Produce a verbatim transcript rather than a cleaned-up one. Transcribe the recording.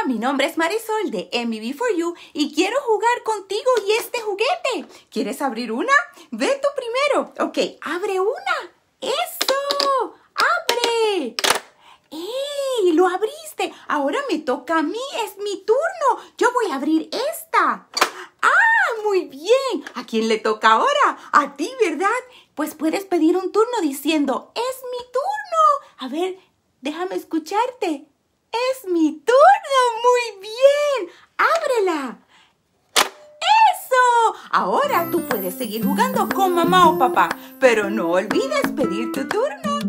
mi nombre es Marisol de M V B for You y quiero jugar contigo y este juguete. ¿Quieres abrir una? Ve tú primero. Ok, abre una. ¡Eso! ¡Abre! ¡Ey! ¡Lo abriste! Ahora me toca a mí, es mi turno. Yo voy a abrir esta. ¡Ah! Muy bien. ¿A quién le toca ahora? A ti, ¿verdad? Pues puedes pedir un turno diciendo, ¡es mi turno! A ver, déjame escucharte. ¡Es mi turno! ¡Muy bien! ¡Ábrela! ¡Eso! Ahora tú puedes seguir jugando con mamá o papá, pero no olvides pedir tu turno.